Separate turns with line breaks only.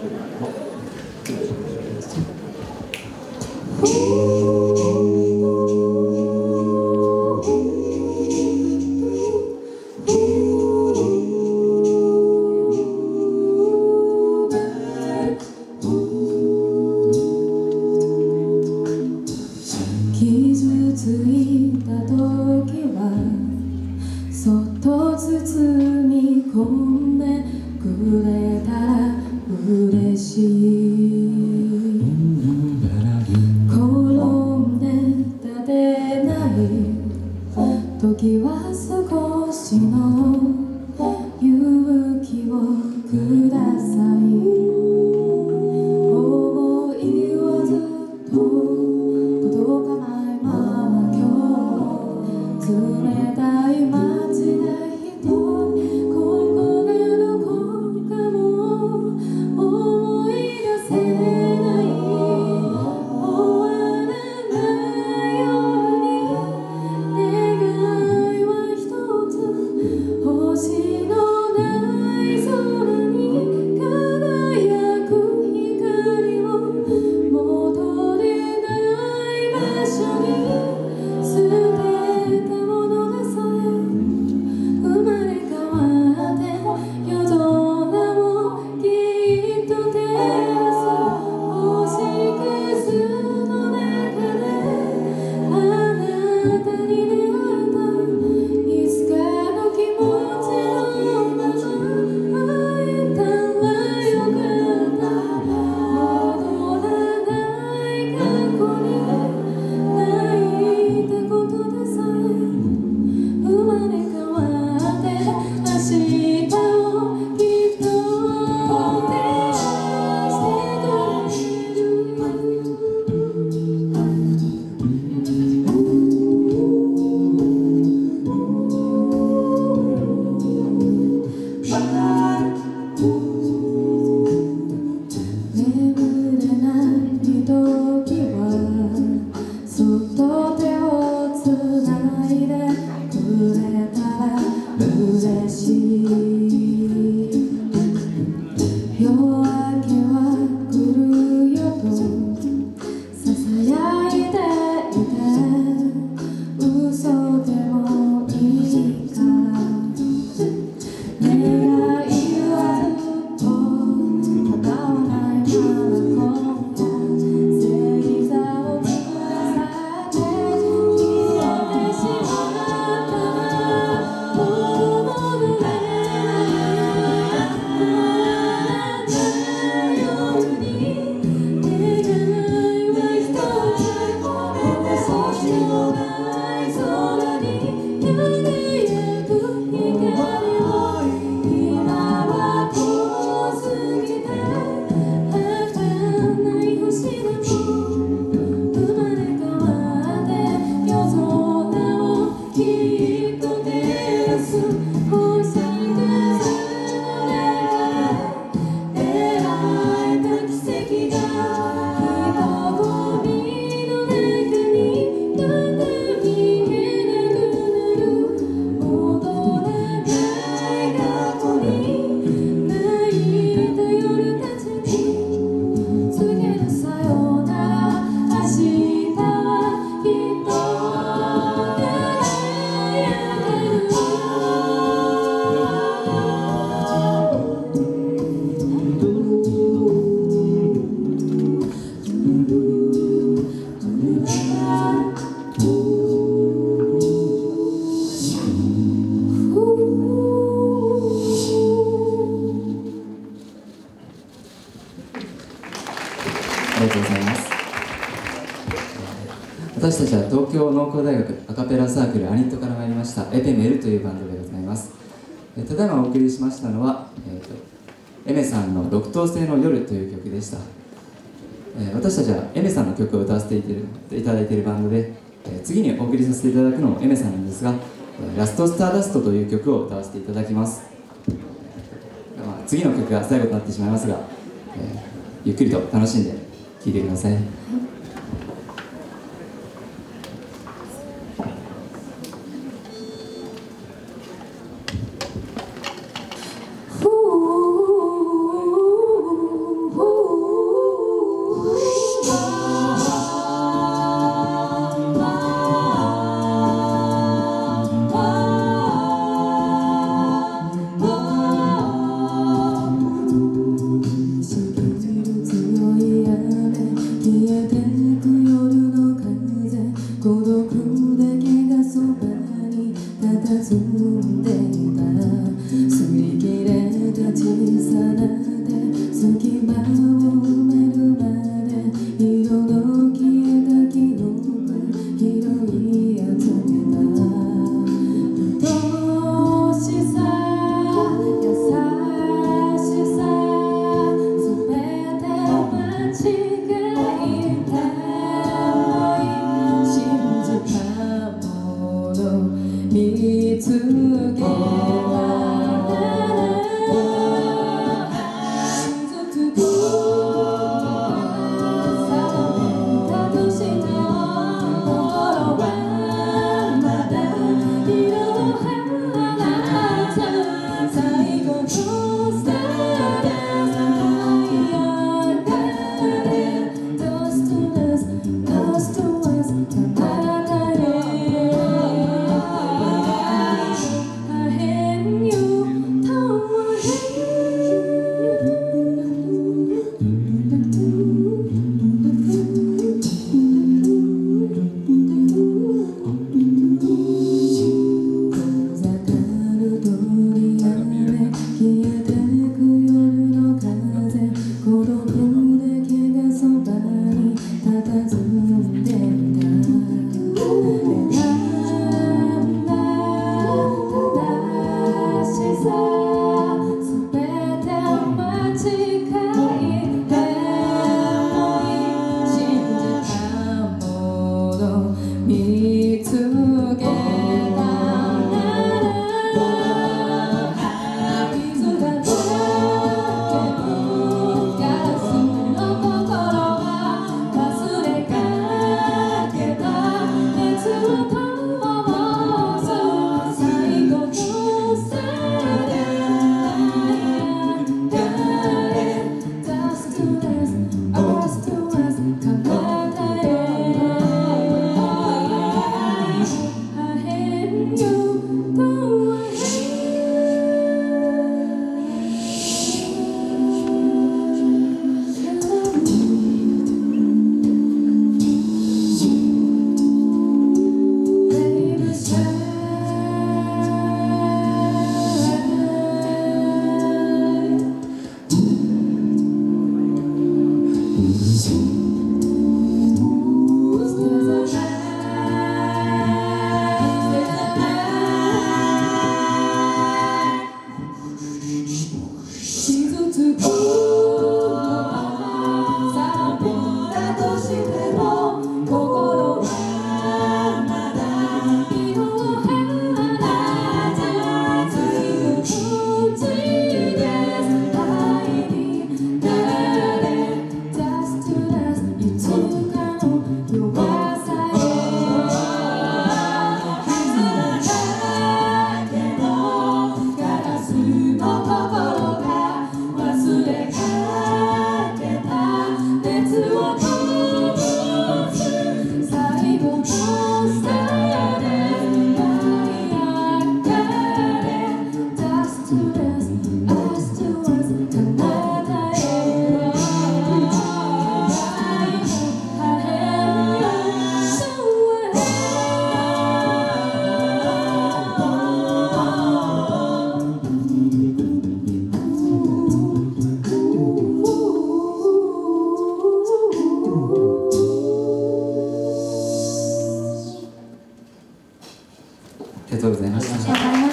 傷ついた時はそっと包み込んでくれたら嬉しい。転んで立てない時は少しの勇気をください。思いはずっと届かないまま今日冷たい街で一人ここがどこかも思い出せない終わらないように願いは一つ星のない空に輝く光を戻れない場所に捨てたものでさえ生まれ変わって夜空もきっと照らす星屑の中であなたに出会えたいつかの気持ちのまま会えたらよかった戻らない過去に泣いたことでさえ生まれ変わって明日をきっと照らしてくれる。眠れない時はそっと手をつないでくれたら嬉しい。夜明けは来るよとささやいていて嘘でもいいから願いはずっと叶わないまま今夜星座をくださって消えてしまったらもう戻れない終わらないように願いは一つ星のない空に輝く光を今は遠すぎて儚い星でも生まれ変わって夜空をきっと照らす星屑の中で出会えた奇跡が人混みの中にまた見えなくなる戻らない過去に泣いた夜たちに告げるさよなら明日はきっと輝ける。
ありがとうございます。私たちは東京農工大学アカペラサークルアニットから参りましたエペメルというバンドでございます。ただいまお送りしましたのは、エメさんの六等星の夜という曲でした。私たちはエメさんの曲を歌わせていただいているバンドで、次にお送りさせていただくのもエメさんなんですが、ラストスターダストという曲を歌わせていただきます。次の曲が最後となってしまいますが、ゆっくりと楽しんで聴いてください。
ふ隙間を埋めるまで色の消えた記憶拾い集めた愛しさ優しさすべてを間違えてもいい信じたもの見つけた
ありがとうございました。